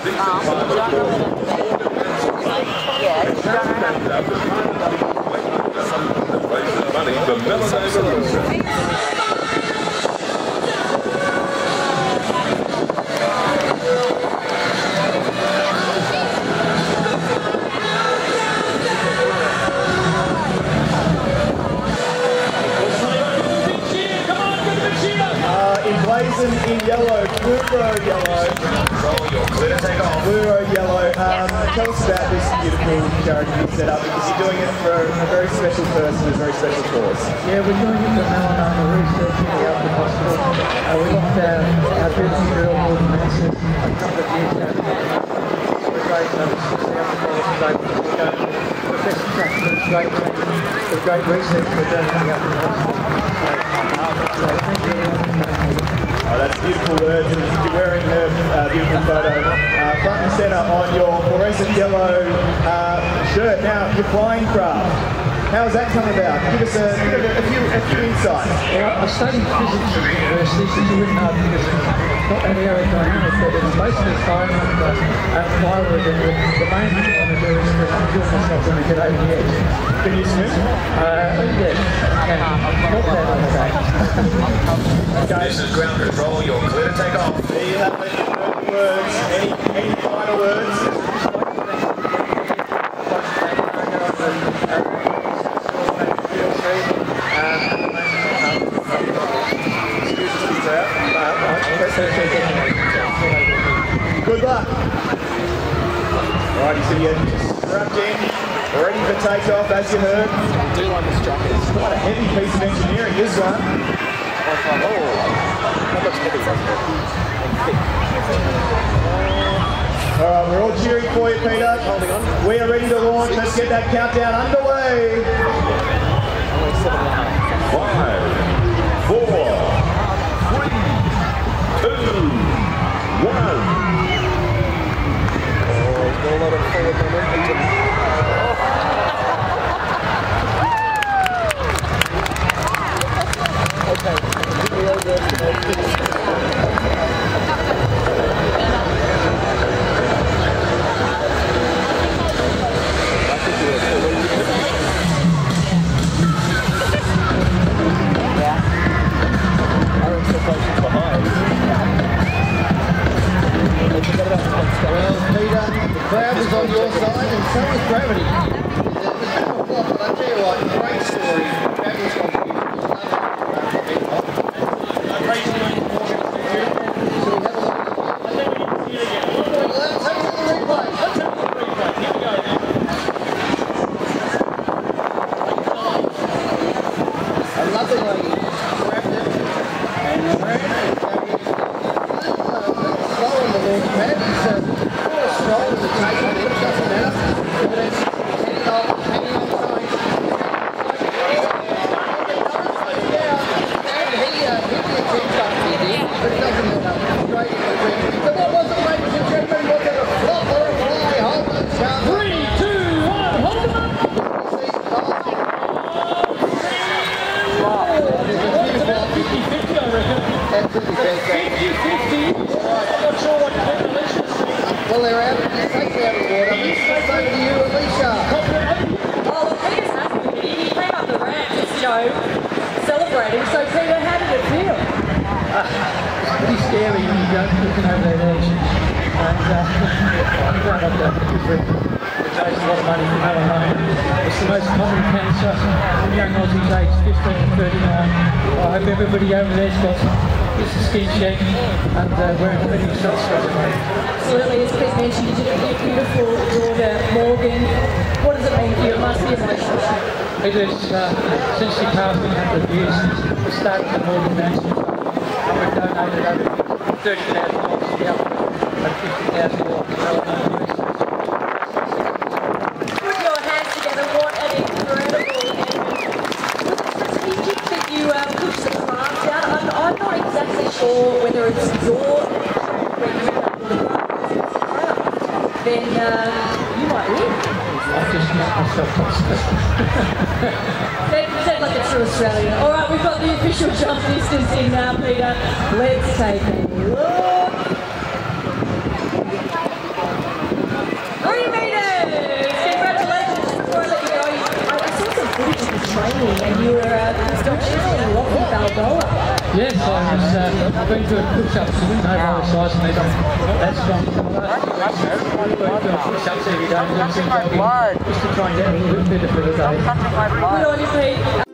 The MelaNOma. In yellow, Moomba yellow. Moomba yellow. Tell us about this beautiful charity you set up, because you're doing it for a very special person, a very special cause. Yeah, we're doing it for MelaNOma research in the Alfred Hospital. We lost our beautiful girl, Morgan Mansell, a couple of years ago. We're great, Professor Jackson's great team, the great research we're doing in the Alfred Hospital. So thank you very much. Oh, that's beautiful words, and you're wearing her beautiful photo front and centre on your fluorescent yellow shirt. Now, your flying craft, how has that come about? Give us a few insights. Well, I studied physics at university, so it's a bit hard because it's not that aerodynamic, but it's basically flying and plywood, and the main thing I want to do is to kill myself when I get over the edge. Can you swim? Yes, I can. Not bad on the back. Okay. This is ground control, you're clear to take off. There you have it, words. Any final words? Good luck. Alright, so you're strapped in, ready for takeoff, as you heard. I do like the strap. It's quite a heavy piece of engineering, this one. That looks heavy, doesn't it? And thick. Alright, we're all cheering for you, Peter. Holding on. We are ready to launch. Let's get that countdown underway. 5, 4, 3, 2, 1. Got a lot of forward momentum. Well, Peter, the crowd was on your side and so was gravity. But I tell you what, great story. Fabulous contribution. Let's have a little replay. Here we go. A lovely lady grabbed it and ran it. Slow on the launch pad. He's slow as a tape on it, doesn't matter. But it's hanging on tight. And he hit the attempt up here, but it doesn't matter. Straight in the ring. So what was it, ladies and gentlemen? Was it a flop or a fly? Hold the chart. 3, 2, 1, hold them up! There's a few 50-50, I reckon. Absolutely fantastic. 50-50. I'm not sure what calculations. Well, they're out. They're safely out of the water. It's over to you, Alicia. Oh, look, Peter's happy with it. He came up the ramp just, celebrating. So, Peter, how did it feel? It's pretty scary when you go looking over that edge. And I'm glad I've done it because it raised a lot of money for MelaNOma. It's the most common cancer in young Aussies aged 15 to 39. I hope everybody over there's got this skin check and wearing a living sunscreen. Absolutely, as Pete mentioned, you did it with your beautiful daughter, Morgan. What does it mean for you? It must be emotional. It is, since she passed in 100 years, we started the Morgan Mansell Fund, and we've donated over $30,000 to the Alfred and $50,000 to MelaNOma research. Put your hands together, what an incredible effort. Was it strategic that you pushed the craft out? I'm not exactly sure whether it's your where you end up with the craft, then you might win. I just met myself Sounds like a true Australian. Alright, we've got the official jump distance in now, Peter. Let's take a look. originally Rocky Balboa. Yes, I've been doing push-ups, no body size, and they're not that strong. I've been doing push-ups every day, just to try and get a little bit fitter for the day. Good on you, Pete.